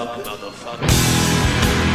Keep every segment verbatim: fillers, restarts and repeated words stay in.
luck, motherfucker.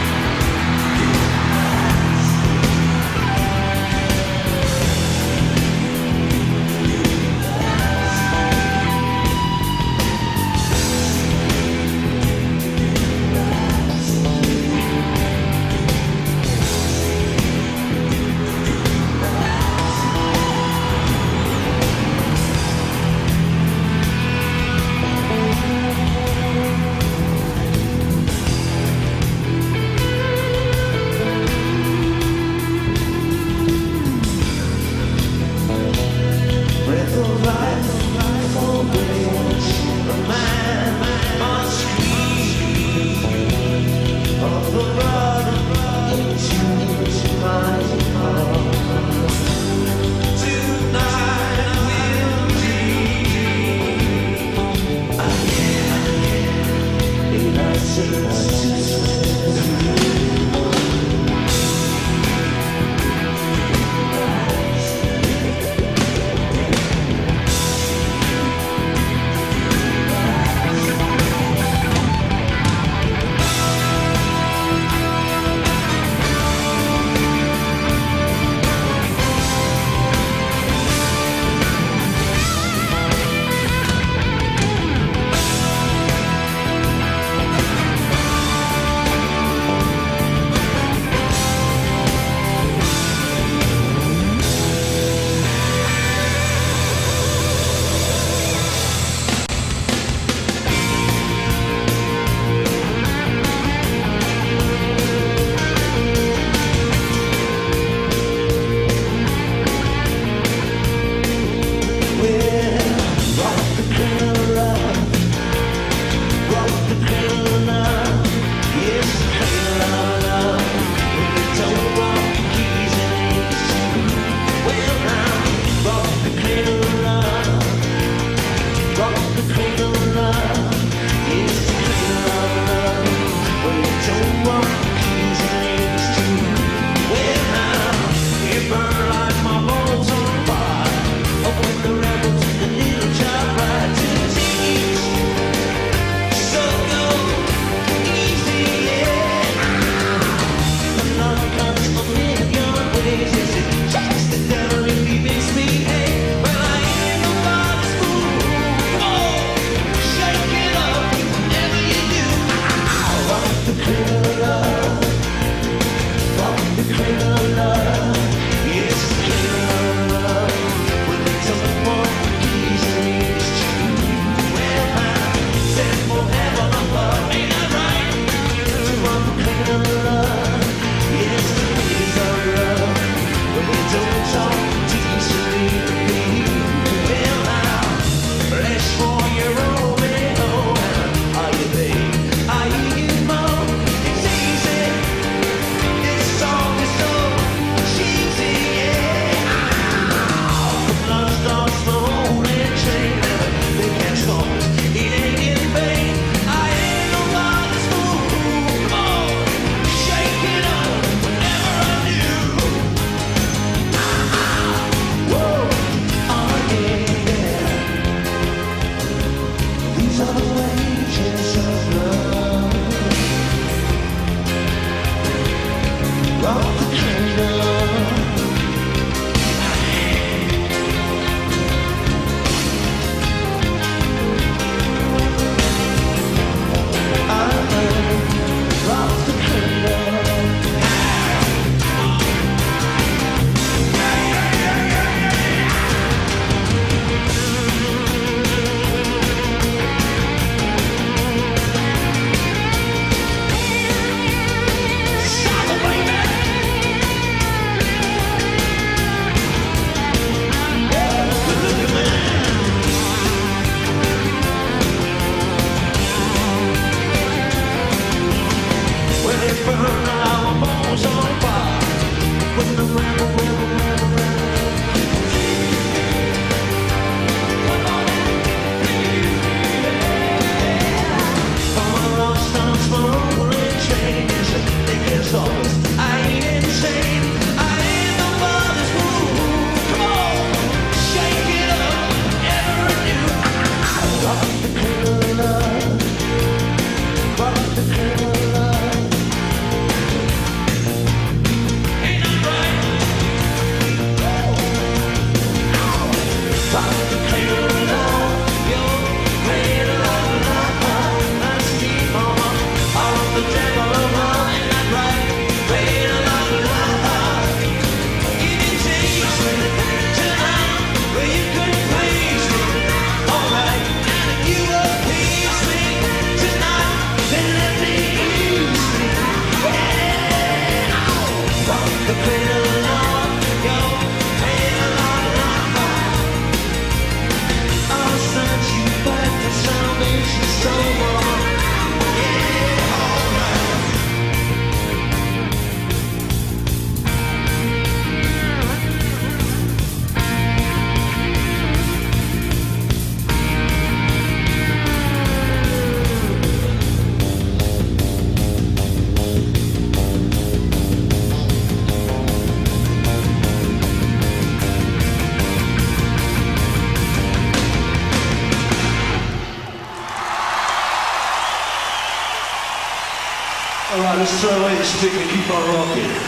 Just throw away the stick and keep on rocking.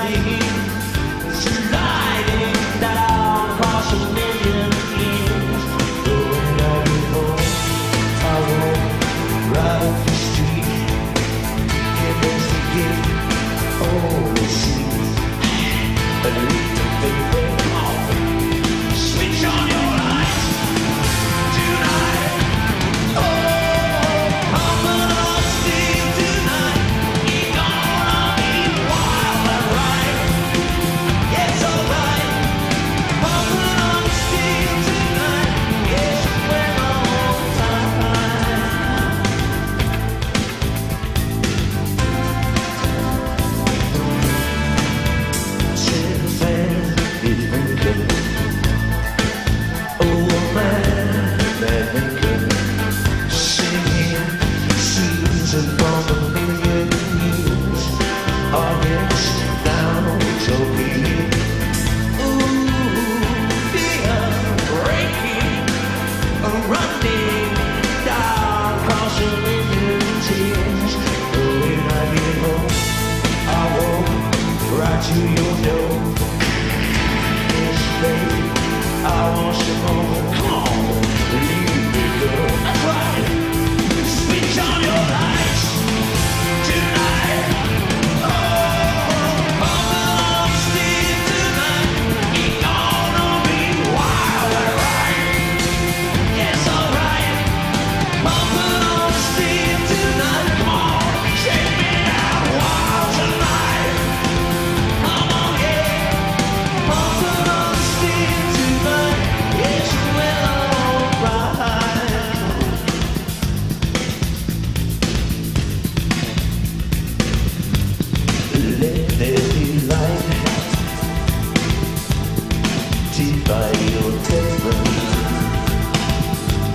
Sliding down across a million years.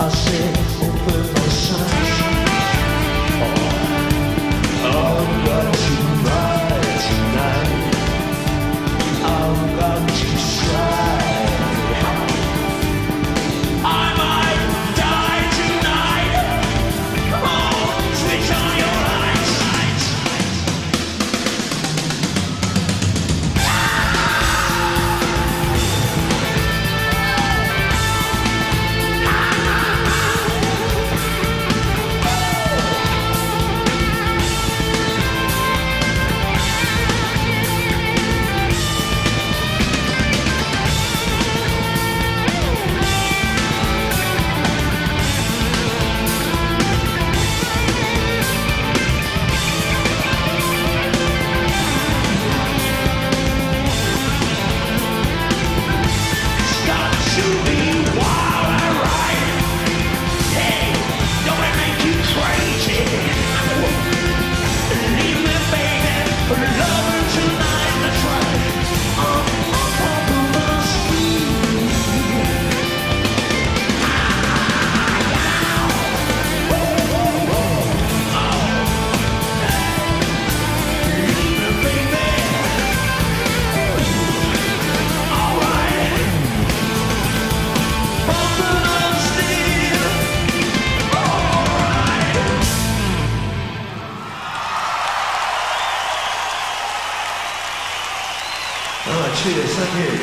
去的三月。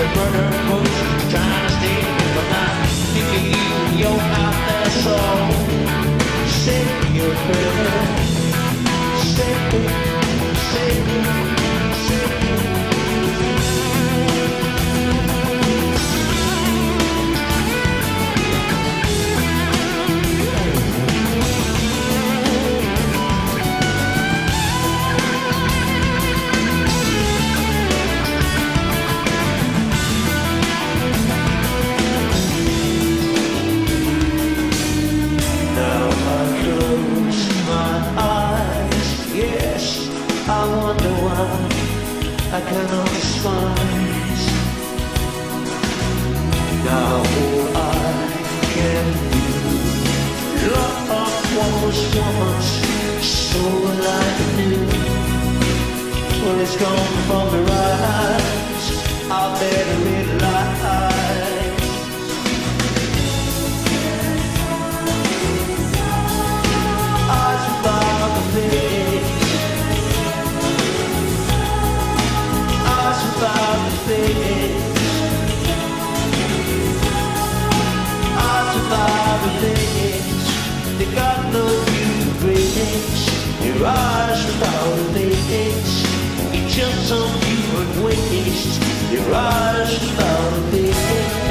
burner bush, trying to stay, but not thinking you, you're out there, so say your prayer, say it, say it, say it. I cannot despise. Now all I can do, love what was once so like new. Well, it's gone from the rise, I better realize. I survived the face. About the face, I survive the face. They got no view grace. Your eyes without a face. You jump on human waste. Your eyes without a face.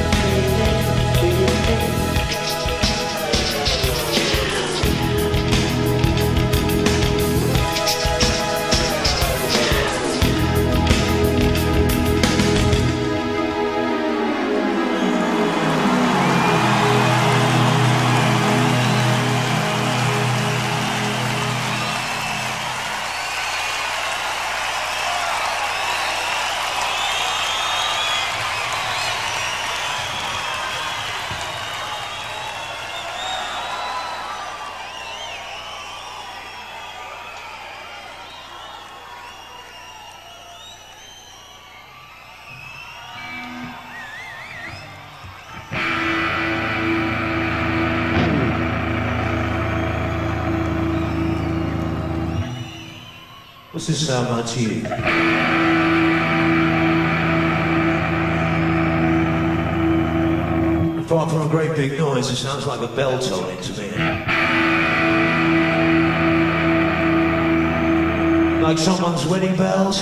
What's this sound like to you? Apart from a great big noise, it sounds like a bell tolling to me. Like someone's wedding bells.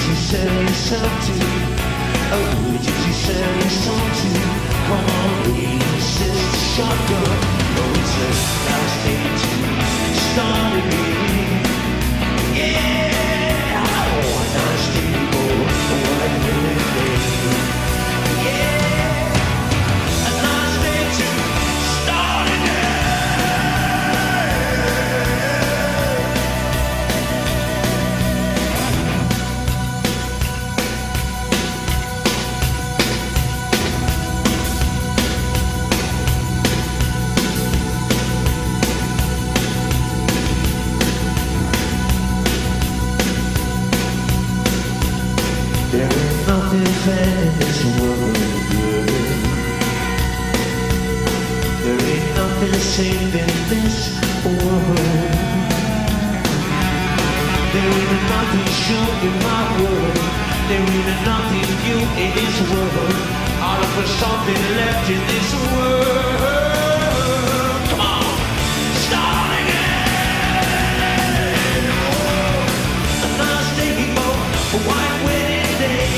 you sell your soul to? Oh, who did you sell your soul to? Come on, lady, sister, shotgun. Oh, it's the last day to start again. Yeah, oh, a nice day for a white women day. Yeah, a nice day to start again. There ain't nothing fair in this world, girl. There ain't nothing safe in this world. There ain't nothing sure in my world. There ain't nothing new in this world. All of us something left in this world. Come on, start again. Oh, a nice day for a white wedding day.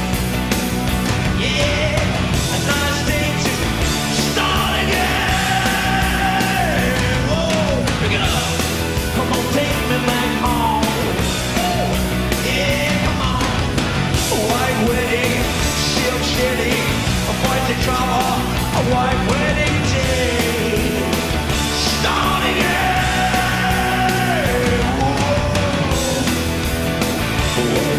Yeah, a nice day to start again. Whoa, pick it up. Come on, take me back home. Yeah, come on. A white wedding, silk shedding, a white trouble, a white wedding day. Start again. Whoa. Whoa.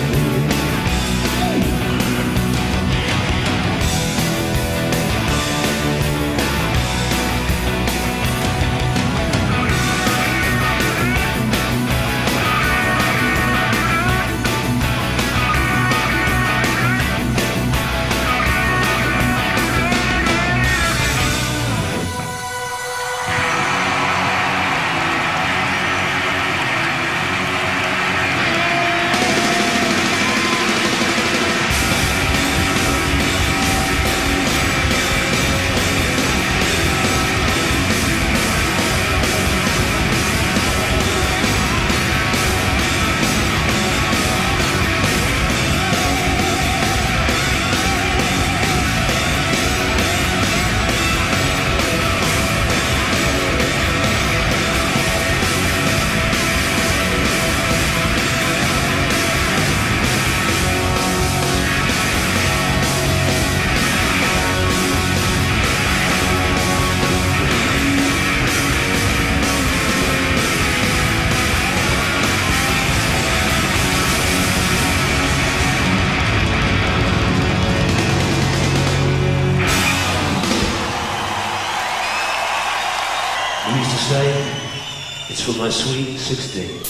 I used to say, it's for my sweet sixteen.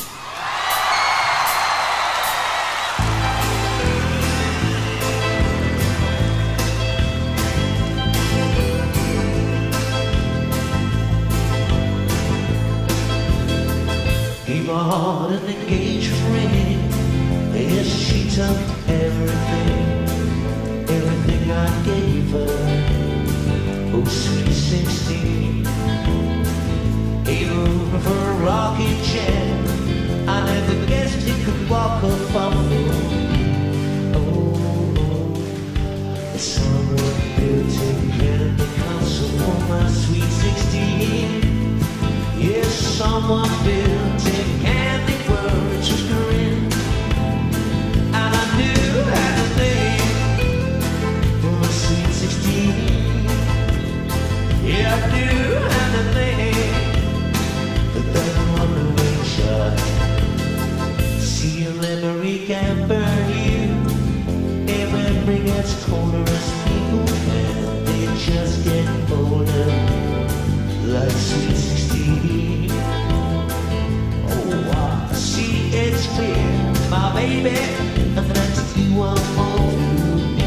He bought an engagement ring. Yes, she took everything, everything I gave her. Oh, sweet sixteen. He moved for a rocking chair. I never guessed he could walk up on me. Oh, oh, someone built a candy castle for my sweet sixteen. Yes, someone built a candy world to grin. And I knew had a thing for my sweet sixteen. Yeah, I knew had a thing. That one-way shot. See, a memory can burn you. A memory gets colder as people, and they just get older, like sweet sixteen. Oh, I see it's clear, my baby, and that's you I'm all through me.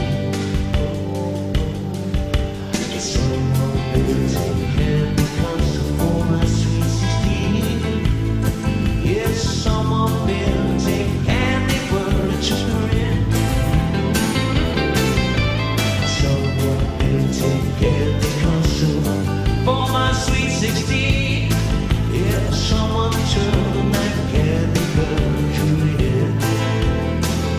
It's someone built in candy castle for my sweet sixteen. Yes, someone built a candy world to grin. Someone built a candy castle for my sweet sixteen. Yeah, someone turned that candy world to grin.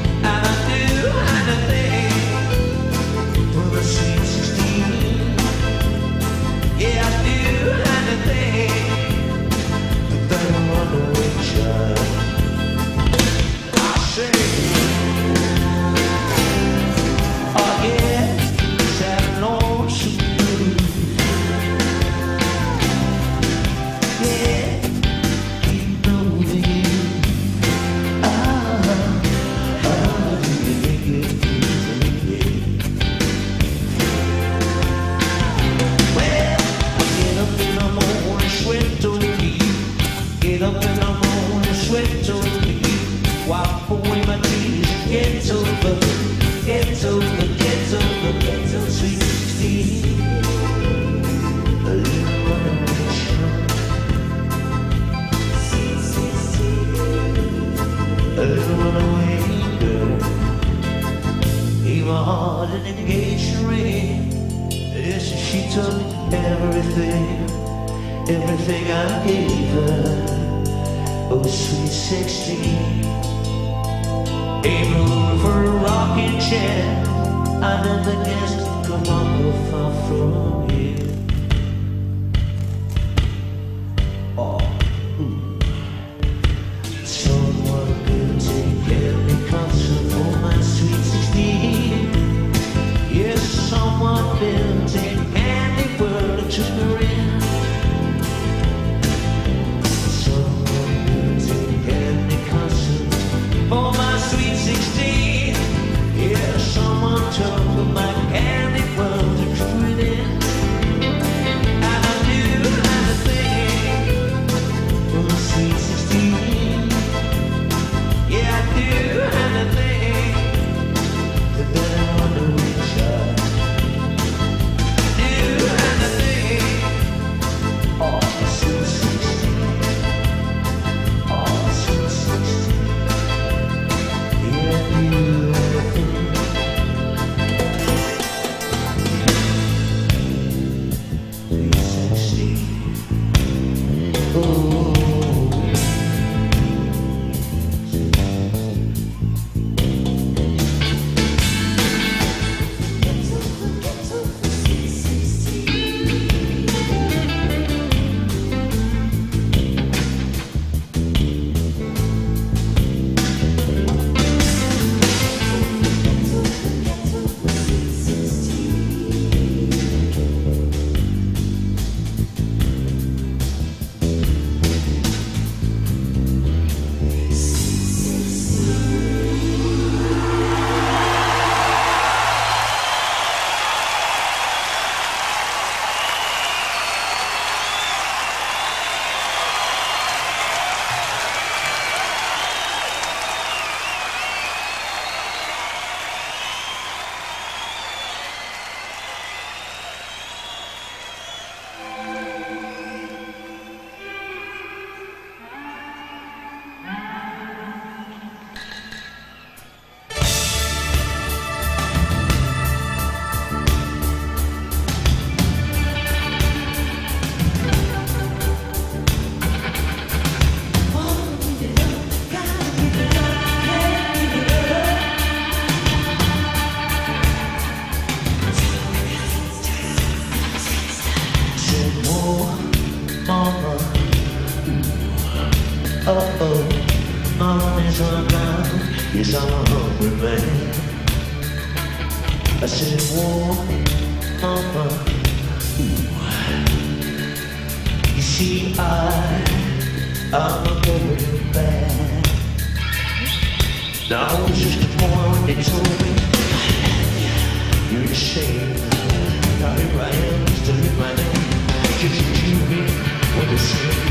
gave my heart an engagement ring. Yes, she took everything, everything I gave her. Oh, sweet sixteen. Ain't room for a rocking chair. I never guessed it could come so far from here. Oh, ooh. Someone could take every concert for my sweet sixteen. Yes, someone built a candy world and took her in. Someone built a candy concert for my sweet sixteen. Yeah, someone took my candy world and threw it in. And I knew anything for my sweet sixteen. Yeah, I knew anything that better wonder which I knew anything. Oh, my sweet sixteen. Oh, my sweet sixteen. Yeah, I knew anything. Uh-oh, my money's run down. Yes, I'm a hungry man. I said, whoa, mama. Ooh. You see, I, I'm a going bad. Now I was just a boy when they told me you're ashamed. Now here I am, still in my name. Just you me what they say.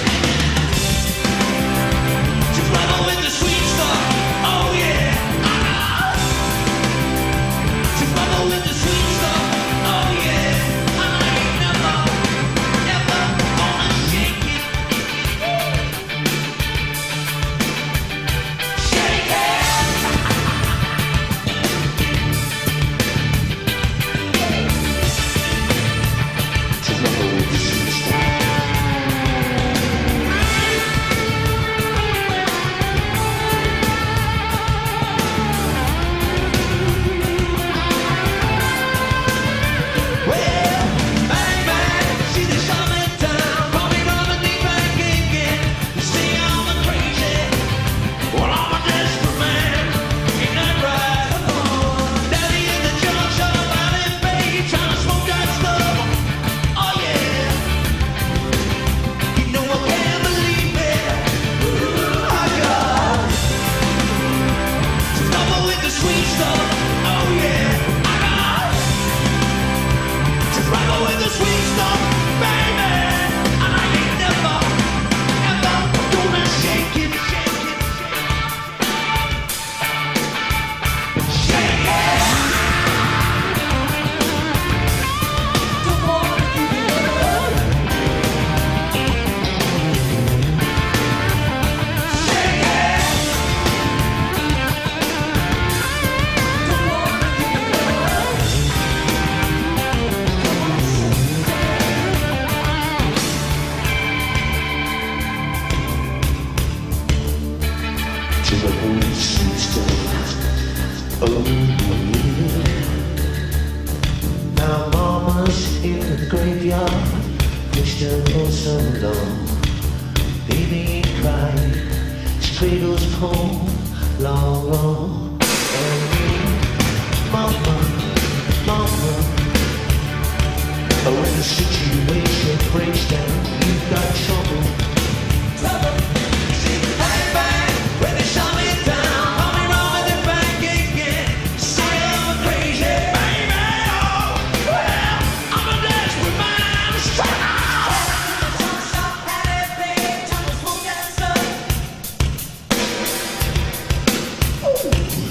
Survival with the sweet stuff, oh yeah. Survival with the sweet stuff, oh yeah. I ain't never, never gonna shake it. Shake it. Oh, yeah. Now mama's in the graveyard, pushed her for so long. Baby ain't crying, his cradle's cold, long, long. And me, mama, mama, when the situation breaks down, you've got trouble. Trouble. See, bang, bang, when they shut me down, I'll be rolling it back again. Say I'm crazy, baby. Oh, well, I'm a dance with mine. Straight out. Ooh.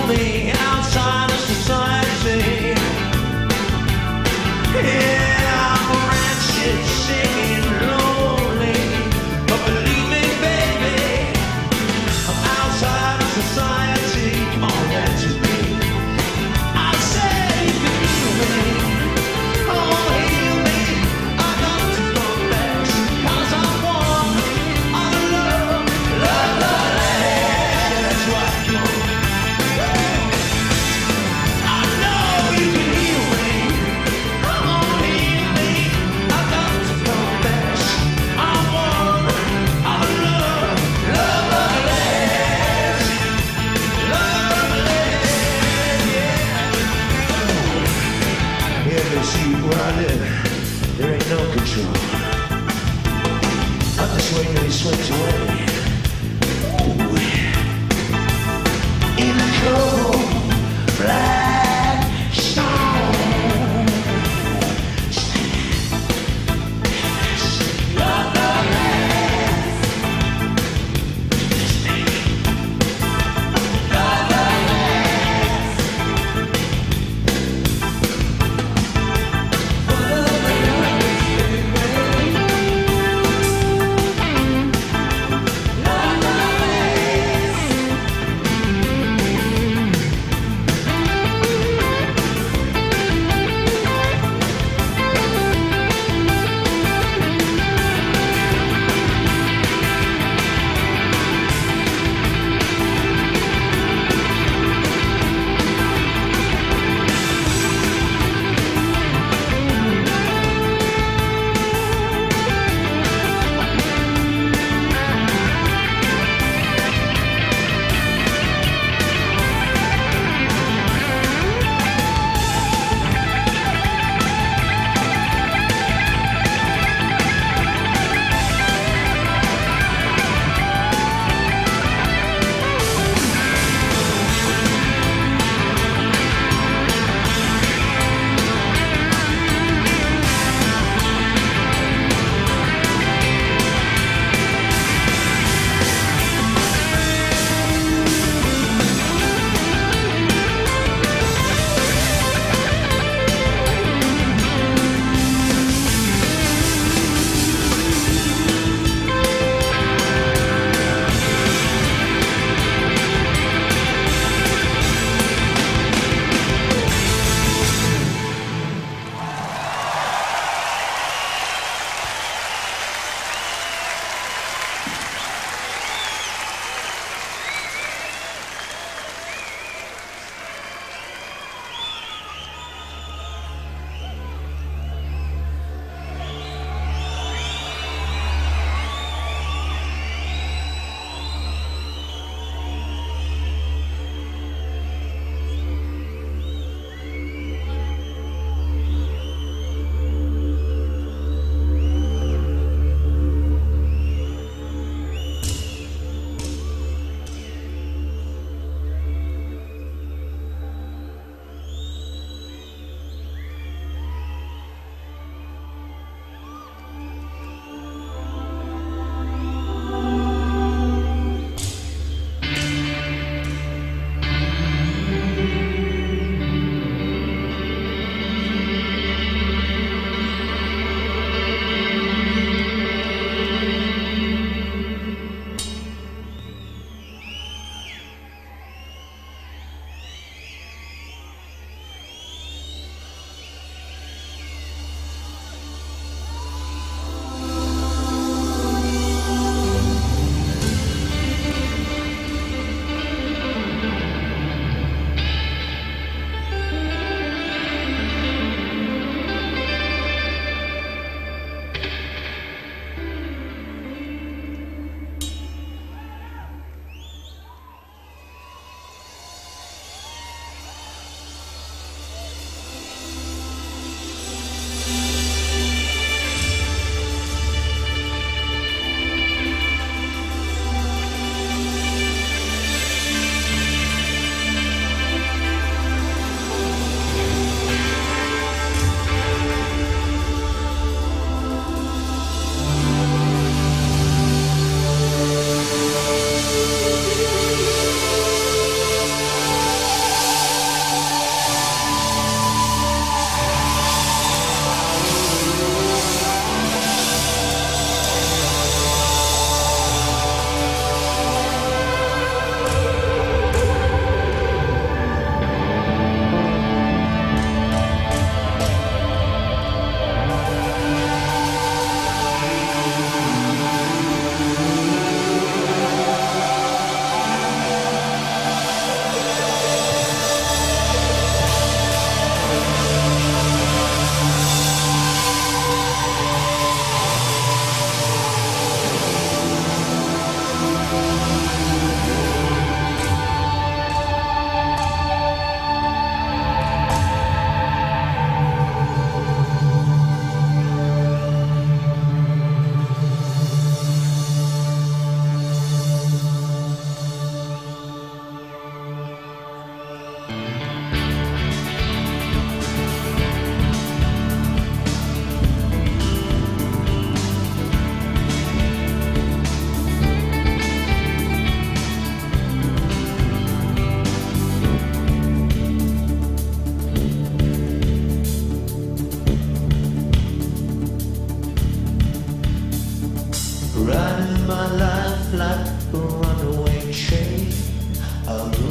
lonely outside of society. Yeah, I'm wretched, singing lonely, but believe me, baby, I'm outside of society. Come on, that's me. I said you can heal me. Oh, heal me. I got to confess, 'cause I want all the love, love, love, love. That's right, come on.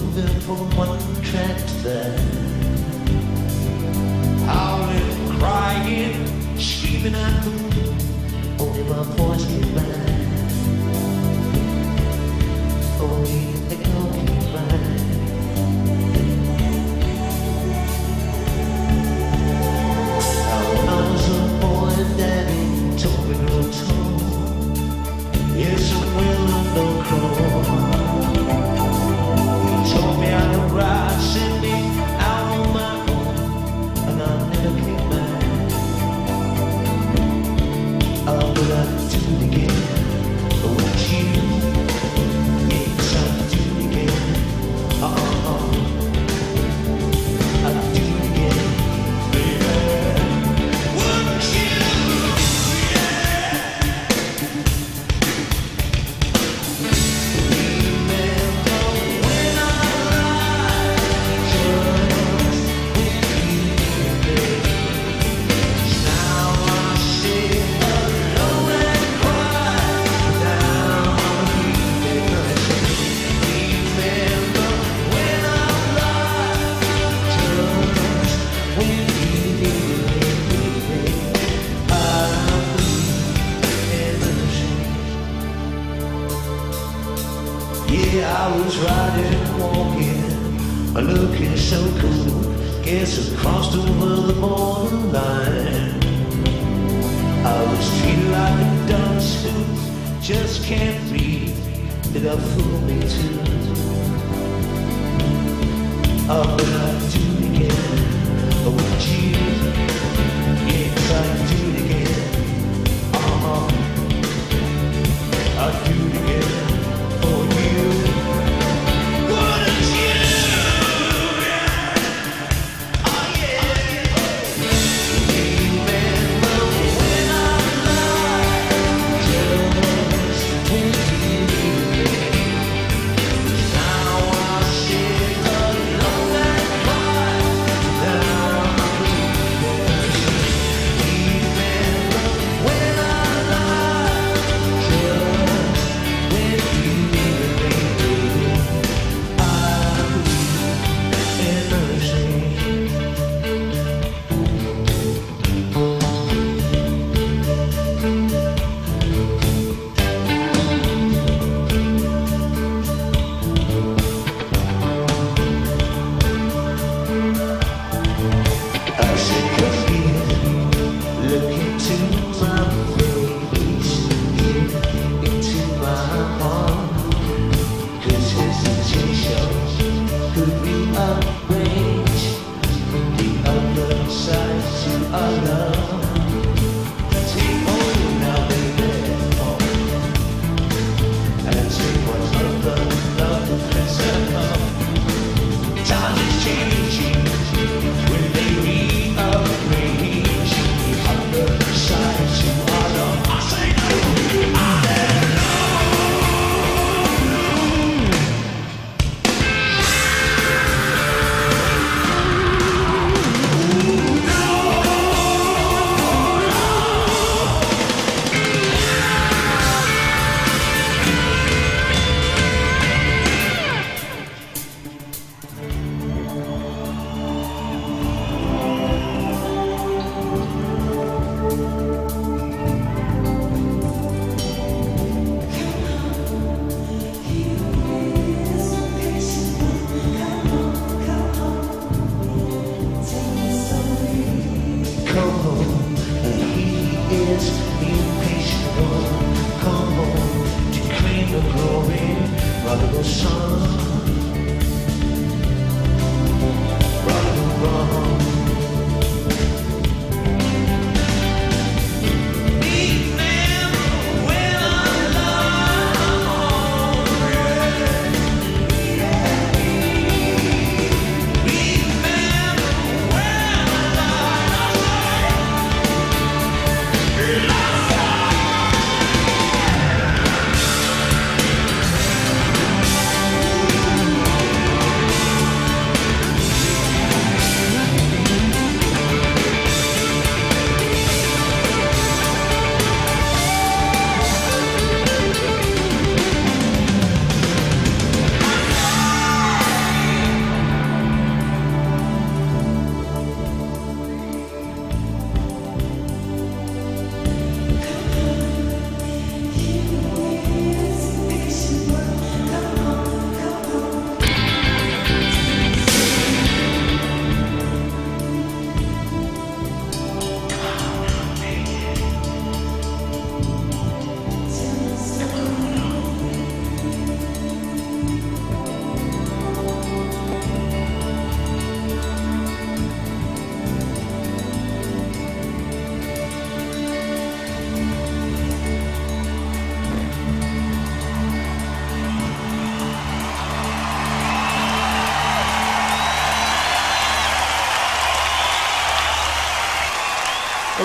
moving from one track to that. Howling, crying, screaming at the moon. Only my voice came back. Only the echo came back. Now when I was a boy, Daddy told me no tone. Yes, I'm willing no crow. He told me I could ride, send me out on my own, and I never came back. Oh, but I do it again with you. Yes, I do it again. Uh-uh, uh. I do it again, baby. With you, yeah. Remember when I lied just with you, baby. Now I sit alone and cry down on you, baby. Remember when I lied just with you, baby. I believe in the change. Yeah, I was riding, walking, looking so cool. Guess I crossed over the borderline. I was treated like a dumb spook, just can't breathe. Did I fool me too? Oh, but I do it again with you. Yes, I do it again. Uh-huh. I do it again for you. Wouldn't you? Oh yeah. Remember when I lied just with you, baby. Now I sit alone and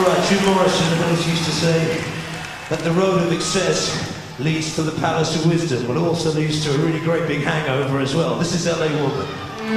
right, Jim Morrison always used to say that the road of excess leads to the palace of wisdom, but also leads to a really great big hangover as well. This is L A Woman.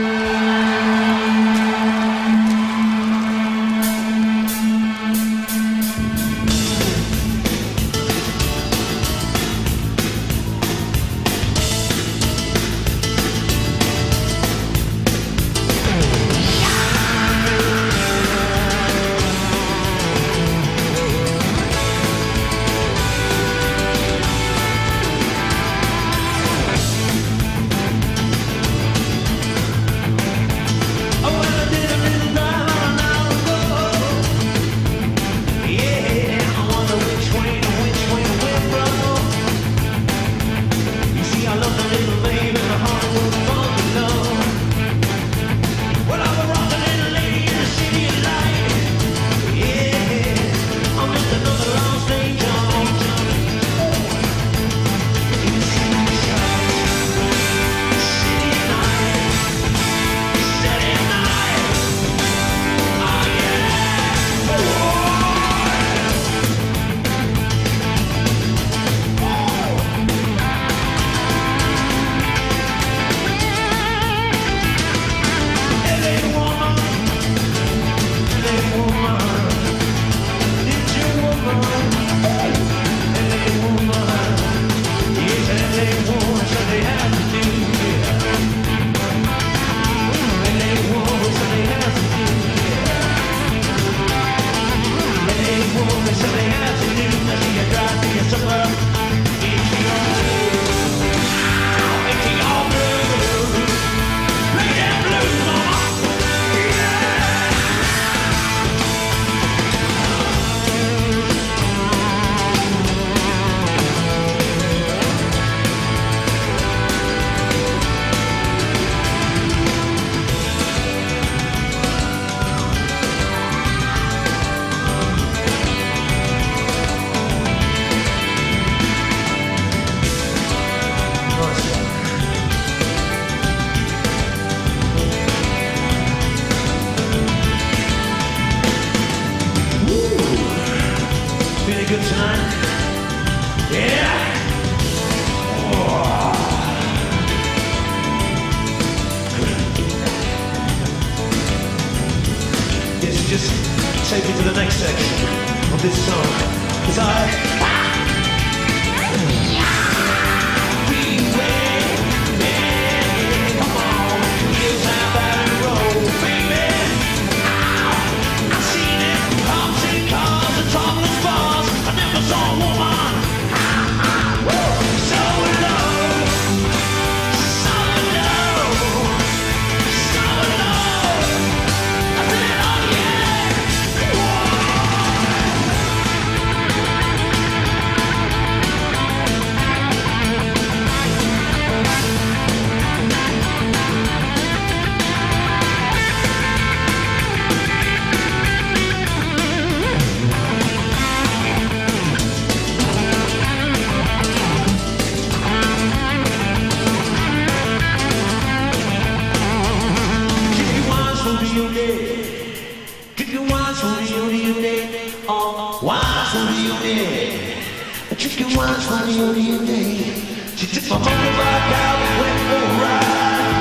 Good tonight? Yeah! Oh. Yes, just take me to the next section of this song. Cause I... Chicken wines for the only day. She took my motorbike out and went for a ride.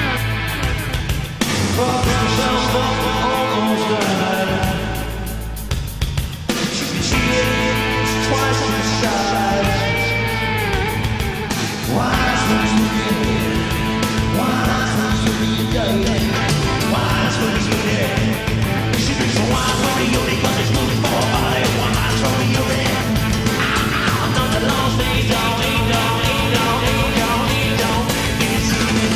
Fuck herself up and almost died. She can see it twice on the side. Wines for the only day. Wines for the only day. Wines for the only day. She drinks some wine for the only day, 'cause it's good for her body. One night for the only day. Long, ain't don't, ain't don't, ain't don't, ain't don't, ain't don't. You can see me.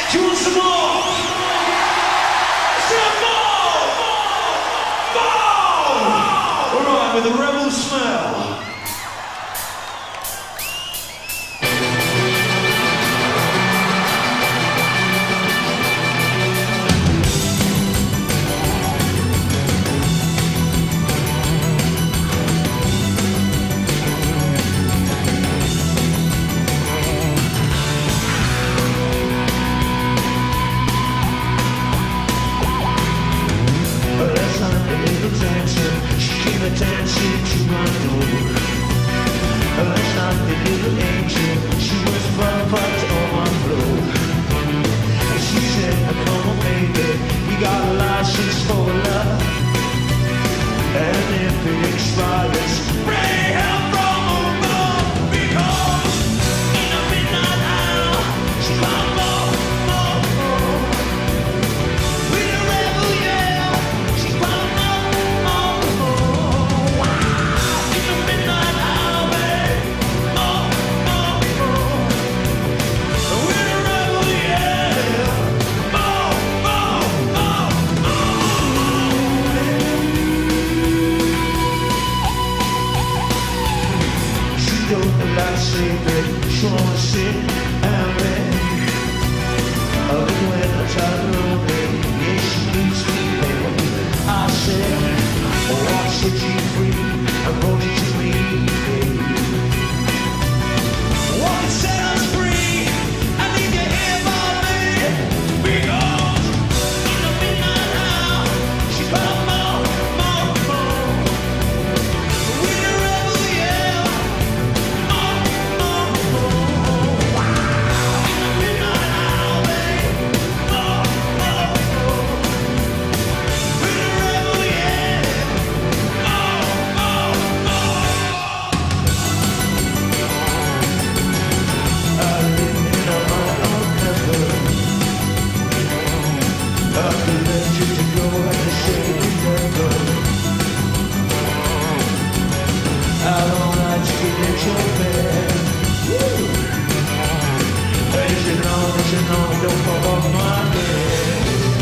Do you want some more? Some more! More! All right, with the rebel smell. Dancing to my door. Last night the little angel, she was perfect on my floor. And she said, come on baby, we got a license for love. And if it expires, bring her from above. Because in the midnight hour, she come more, more, more. With a rebel yell, she come more, more, more. In the midnight hour, more, more, more. With a rebel yell, more, more, more, more. She don't like sleeping, she wanna sit and bed. Oh, when I try to love her, yeah, she needs me, baby. I said, oh, I set you free, I brought you to me, baby. Walk and set us free, I need you here by me. Because in the midnight hour, she's got more, more, more. With a rebel yell, more, more, more. In the midnight hour, babe, more, more, more. With a rebel yell, more, more, more. I live in a own heaven. I could let you to go at the shade never. Out all night to get your bed. As you know, as you know, don't fall off my bed.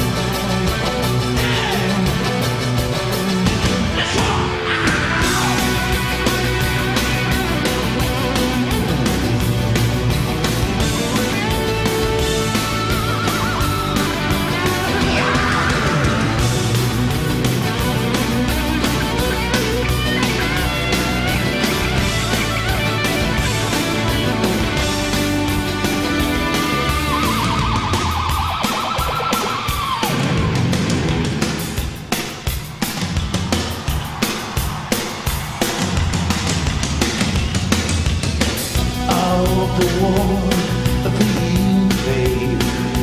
The war for you, babe.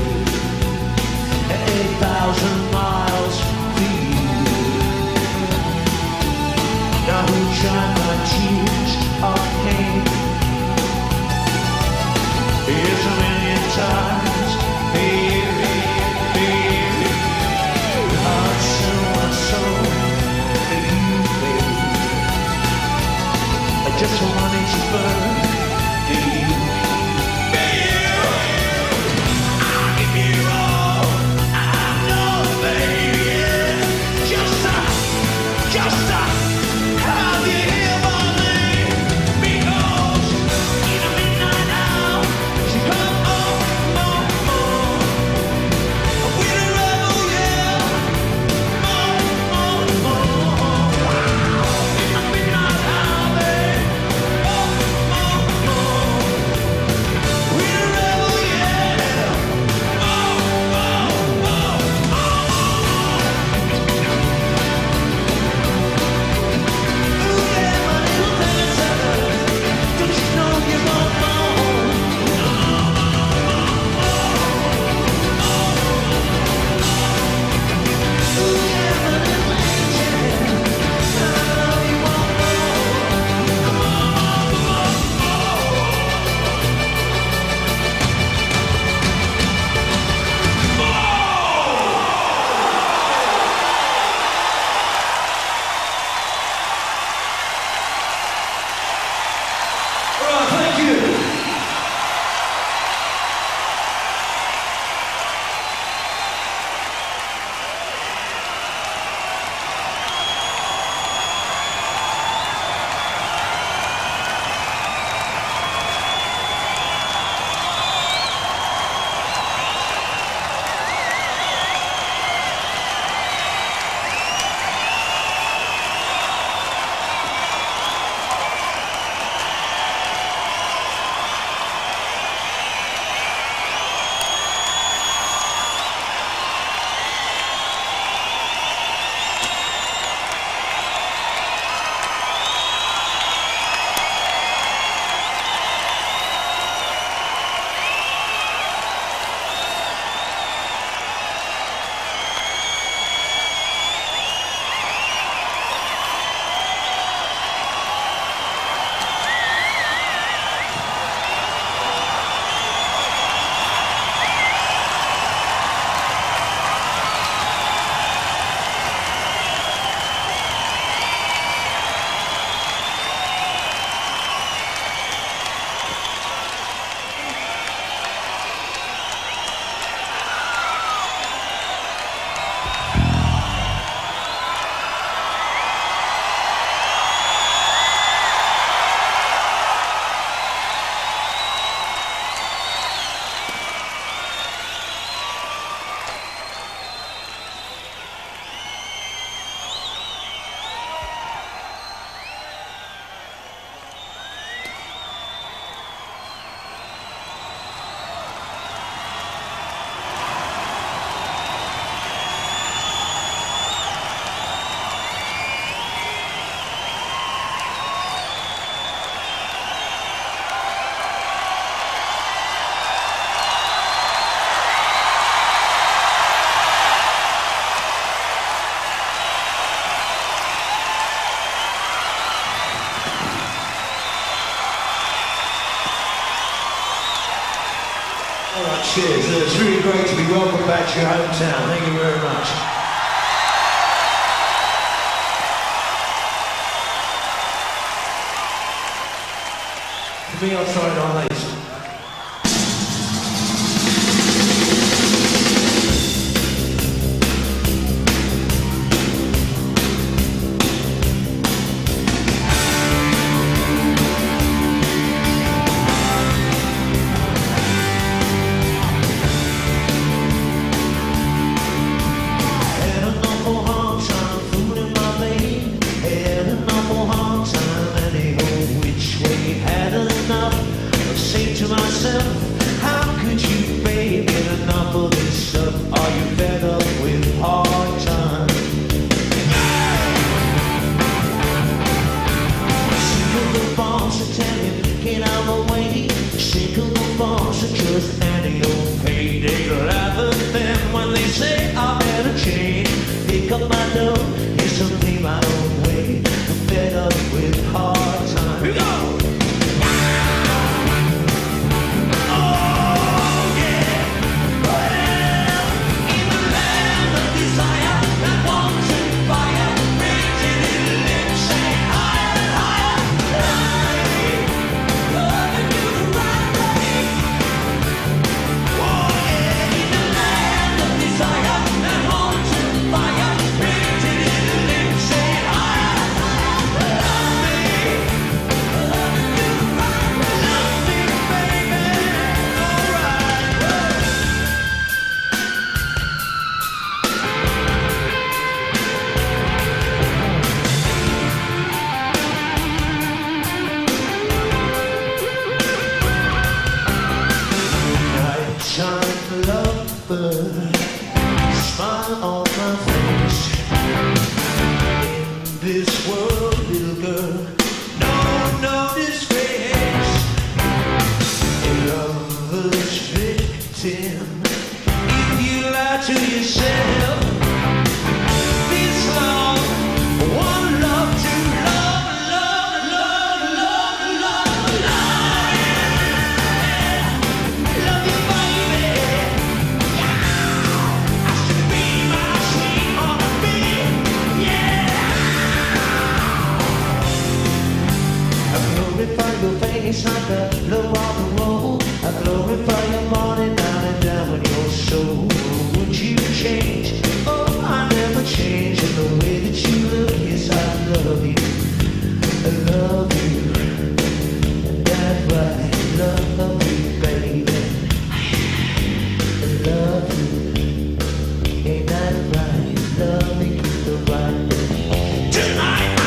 Eight thousand miles for you. Now who dry my tears of pain? Here's a million times, baby, baby. I'd sell my soul for you, babe. I just wanted to burn. Do you? More, Cheers. It's really great to be welcomed back to your hometown. Thank you very much. For me, I'll try it on later.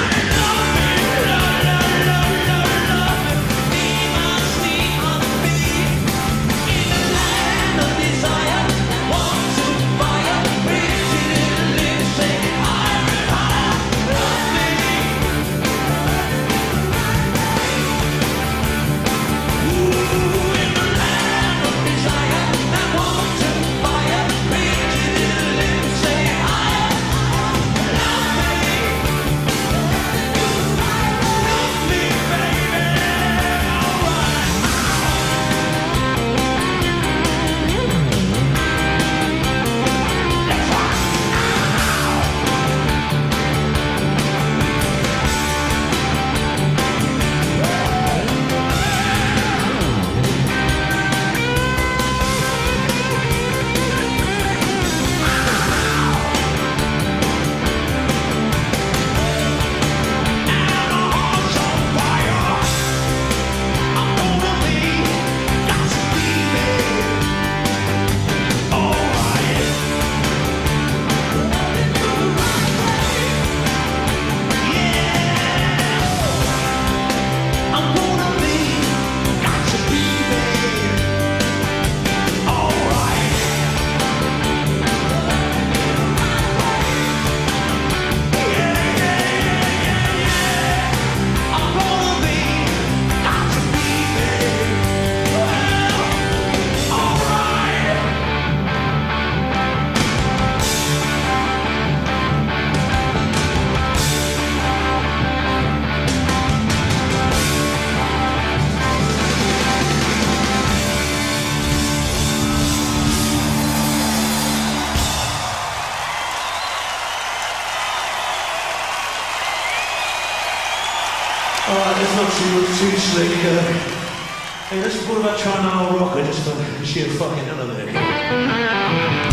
Be my sweet, too slick. Uh, hey, let's what about trying on a rocker just for sheer fucking hell of it.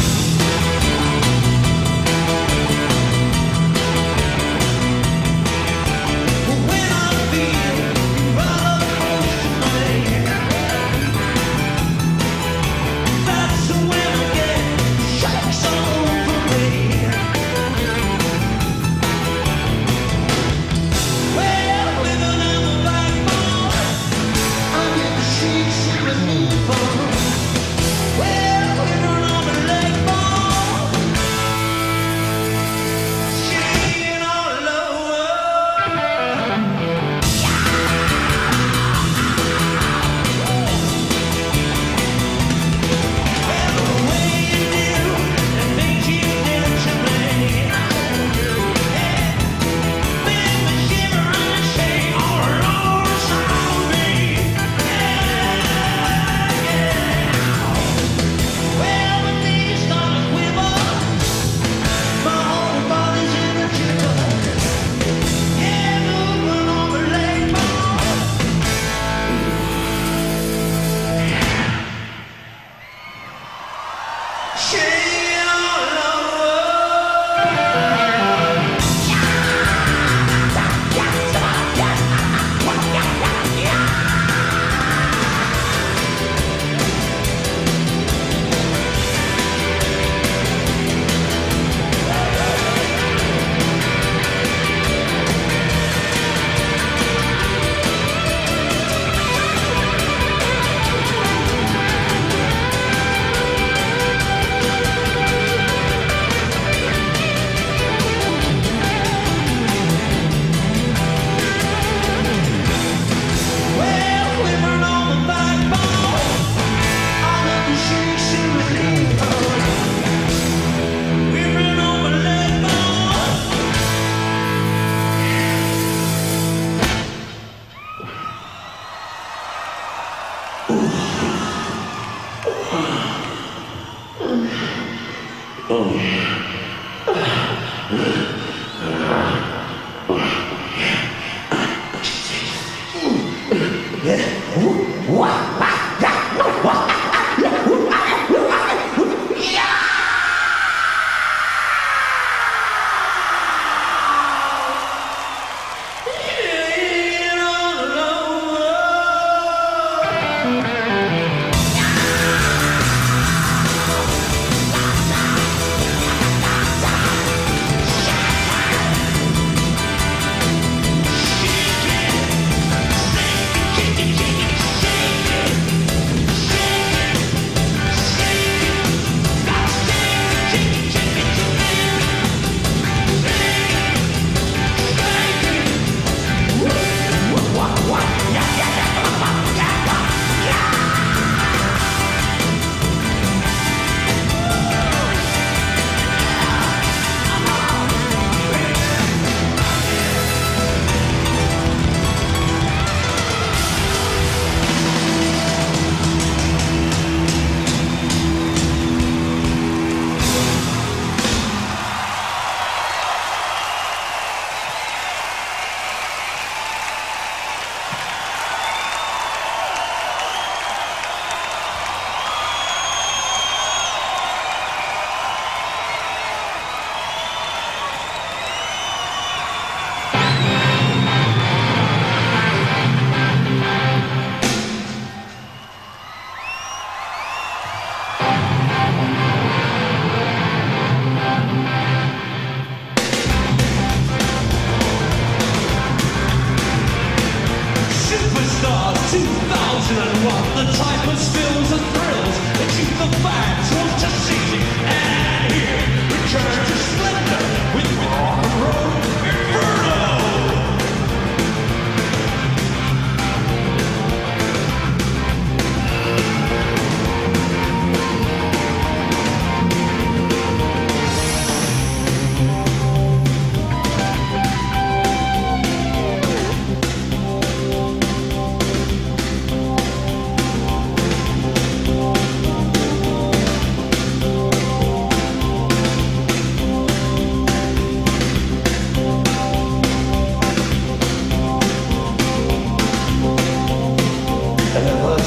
Shake it,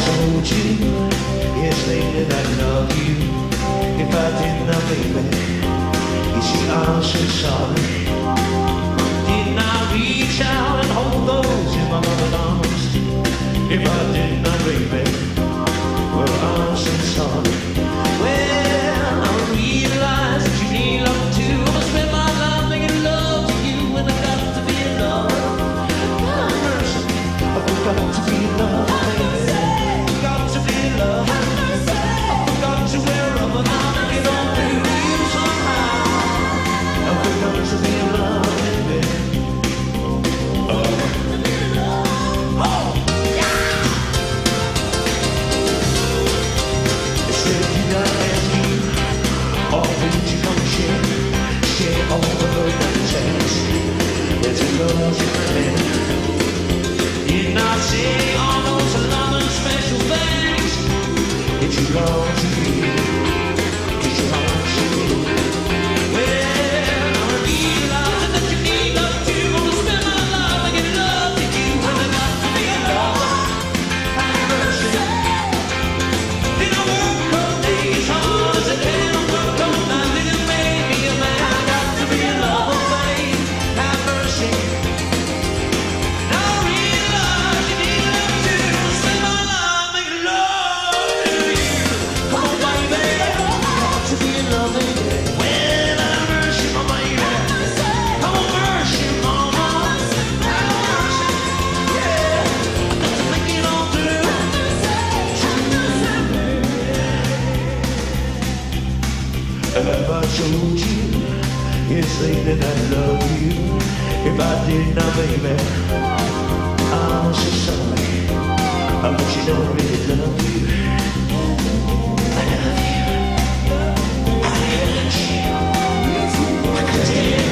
told you yesterday that I love you, if I did not, baby, you see I'm so sorry. Did not reach out and hold those in my mother's arms, if I did not, baby, well I'm so sorry. Well, I realize that you need love too. I'ma spend my life making love to you, and I got to be in love. God mercy, I've got to be in love, baby. Got to be in love. I've got to wear rubber, and I'll make it all through you somehow. I've got to be in love, baby. Oh, oh, yeah. Instead of you not asking, or would you come share, share all the love and chance? There's a love in my hand. Did not say all those loving special things that you long to be, that you long to be. Well, I realize that you need love too. I'ma spend my life making love to you, and I got to be in love. Have mercy. Did I work all days hard as I can? I worked all night, did it make me a man? I got to be in love, babe. Have mercy. Now I realize you need love too. Spend my life making love to you. Come on, baby. Got to be in love, baby. Well, have mercy, my baby. Come on, mercy, mama. Have mercy. Yeah. I got to make it all through. Have I told you yesterday that I love you? If I did not, baby, I'm so sorry. I want you to know I really love you. I love you. I hurt you. I could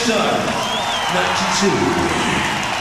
Superstar ninety-two.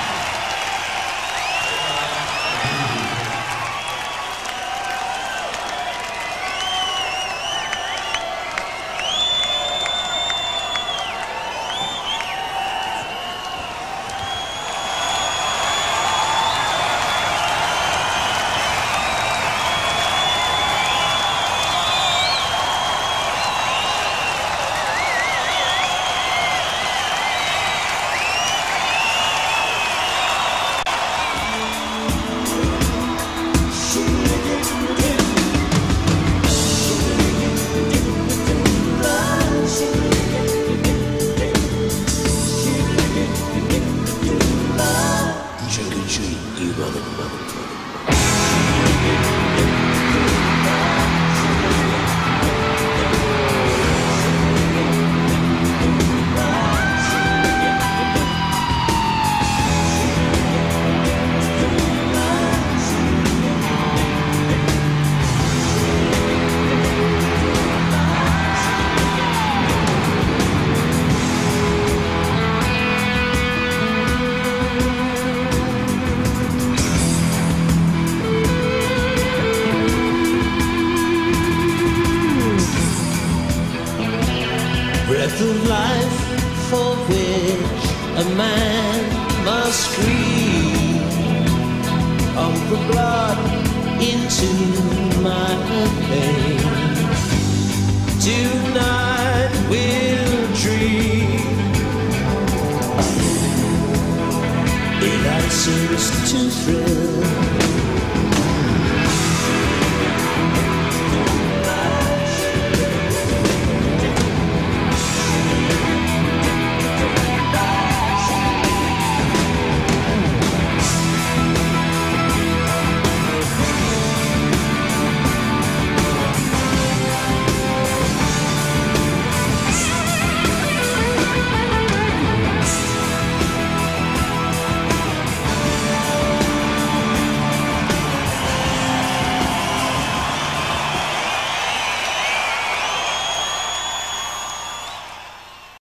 Breath of life for which a man must breathe, of the blood into my veins. Tonight we'll dream. It answers to thrill.